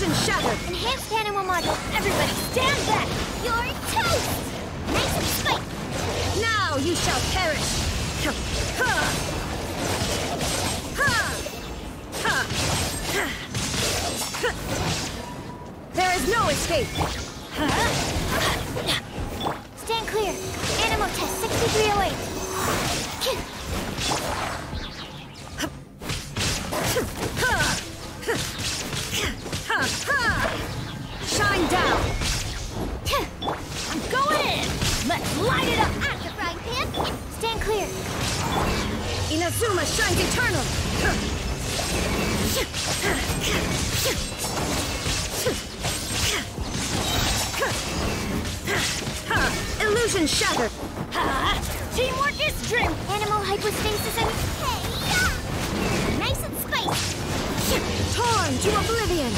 Illusion shattered! Enhanced Anemo module. Everybody stand back! You're toast! Nice and spike! Now you shall perish! There is no escape! Stand clear! Anemo test 6308! Shine down! I'm going in! Let's light it up! At the frying pan! Stand clear! Inazuma shines eternal! Illusion shattered! Teamwork is dream! Anemo hypostasis and... Hey, yeah! Nice and spicy! Torn to oblivion!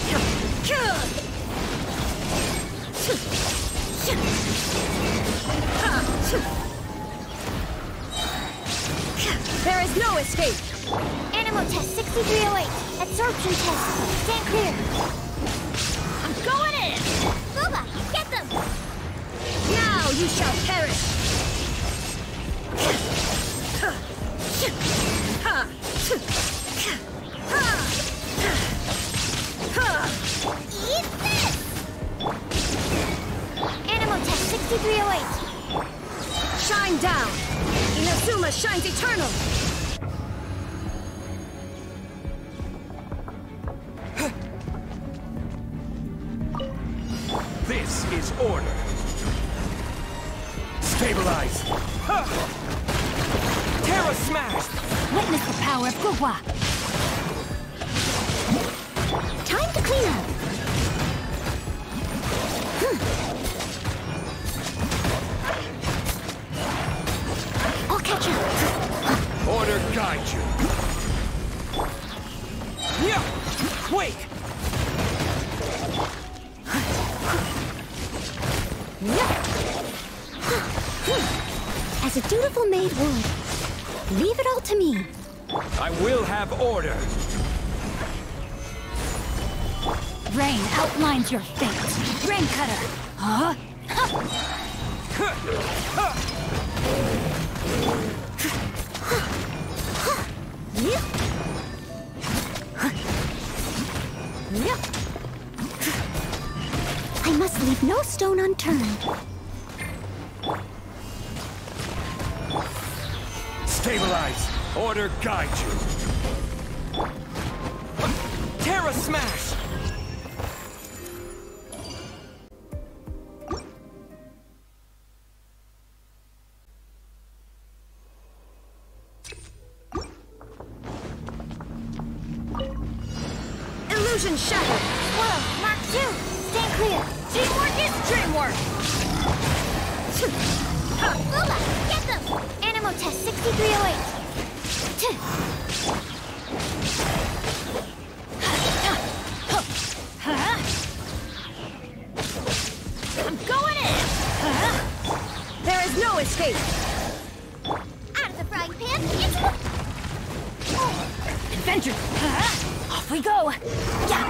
There is no escape! Anemo test 6308. Absorption test. Stand clear. I'm going in! Booba, get them! Now you shall perish! Eat this! Anemo test 6308. Shine down! Inazuma shines eternal! This is order. Stabilize. Terra smash! Witness the power of Gugwa. Time to clean up. I'll catch you. Order guide you. Yeah! Wait! As a dutiful maid would, leave it all to me. I will have order. Rain outlines your fate. Rain cutter. Huh? I must leave no stone unturned. Stabilize. Order guide you. Terra smash! Illusion shattered! Whoa, Mark 2! Stand clear! Teamwork is dreamwork! Booba, get them! Anemo test 6308. I'm going in! There is no escape! Out of the frying pan, into the... Adventure! Off we go! Yeah!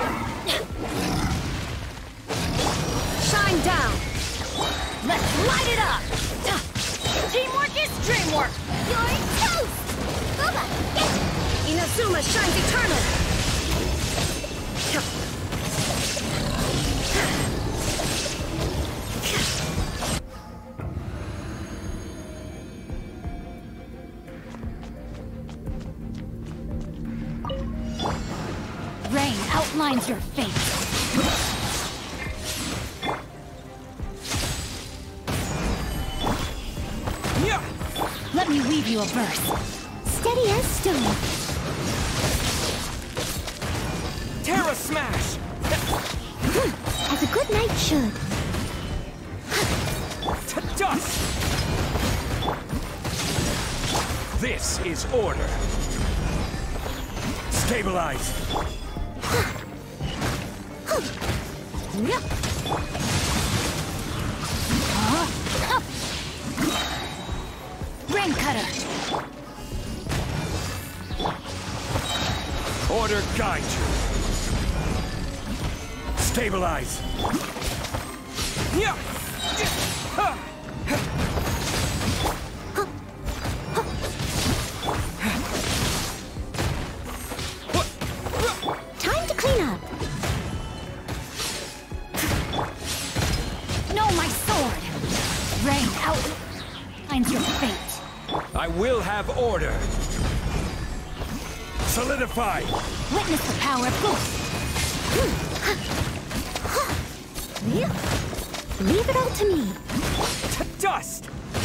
Shine down! Let's light it up! Teamwork is dreamwork! You're toast! Booba, get it! Inazuma shines eternal! Rain outlines your fate. Yeah! Let me weave you a verse. Steady as stone. Terra smash! As a good knight should. To dust! This is order. Stabilize. Rain cutter. Order guide you. Stabilize. Yeah. Time to clean up. No, my sword. Rain out. Finds your fate. I will have order. Solidify. Witness the power of ghost. Leave it all to me. To dust.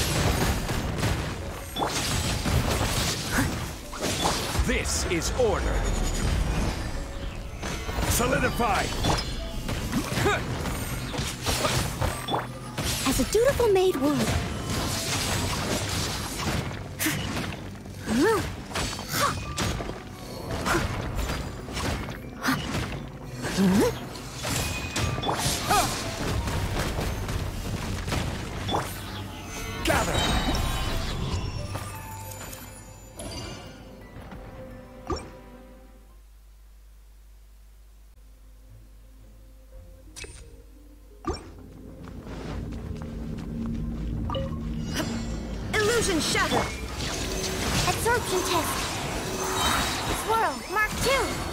This is order. Solidify. As a dutiful maid would. Gather. Illusion shattered. Absorption test. Swirl, Mark 2.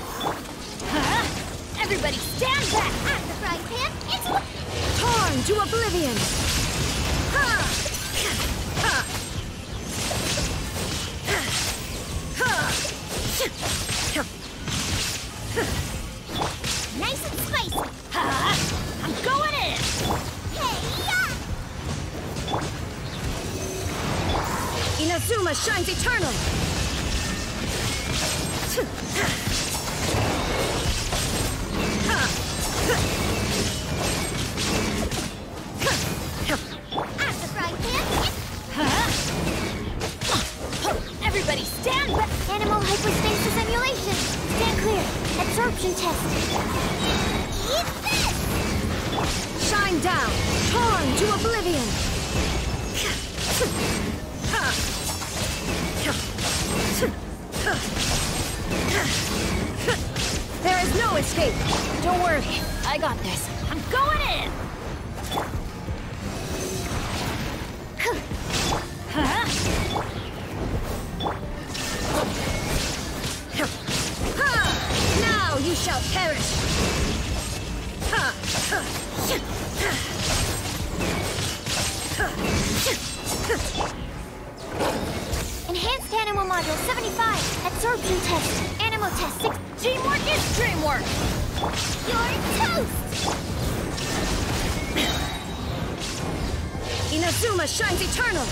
Everybody stand back! At the frying pan, it's... Torn to oblivion. Ha! Ha! Nice and spicy! I'm going in! Hey-ya! Inazuma shines eternal. At the frying pan, everybody stand back! Animal hypostasis emulation! Stand clear! Absorption test! Eat this! Shine down. Torn to oblivion. There is no escape. Don't worry, I got this. I'm going in! Now you shall perish. Enhanced Anemo Module 75. Absorption test. Anemo test 6. Dreamwork is dreamwork! You're toast! Inazuma shines eternal.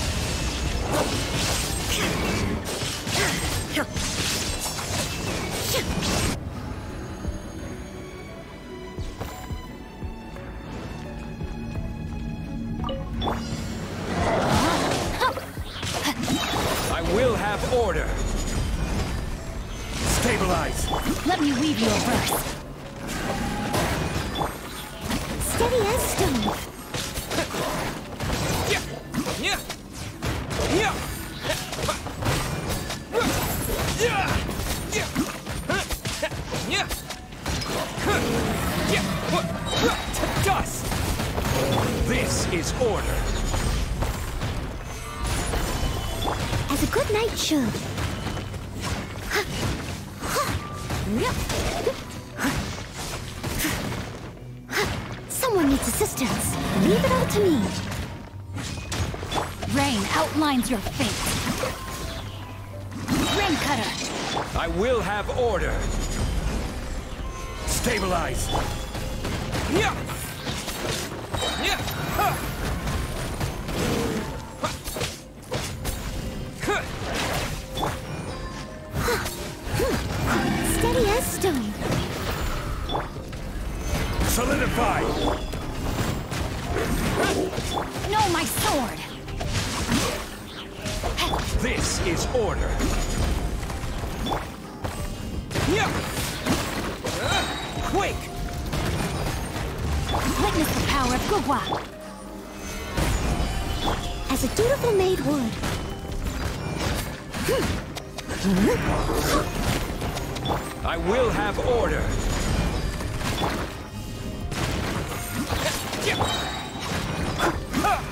I will have order. Stabilize. Let me weave you a verse. Steady as stone. Yeah. Yeah. Yeah. Yeah. Yeah. Yeah. Yeah. To dust. This is order. As a good knight should. Someone needs assistance. Leave it all to me. Rain outlines your fate. Rain cutter. I will have order. Stabilize. Yeah. Yeah. Steady as stone. Solidify. No, my sword. This is order. Yeah. Quick. Witness the power of Gugwa. As a dutiful maid would. I will have order. Yeah. Ha.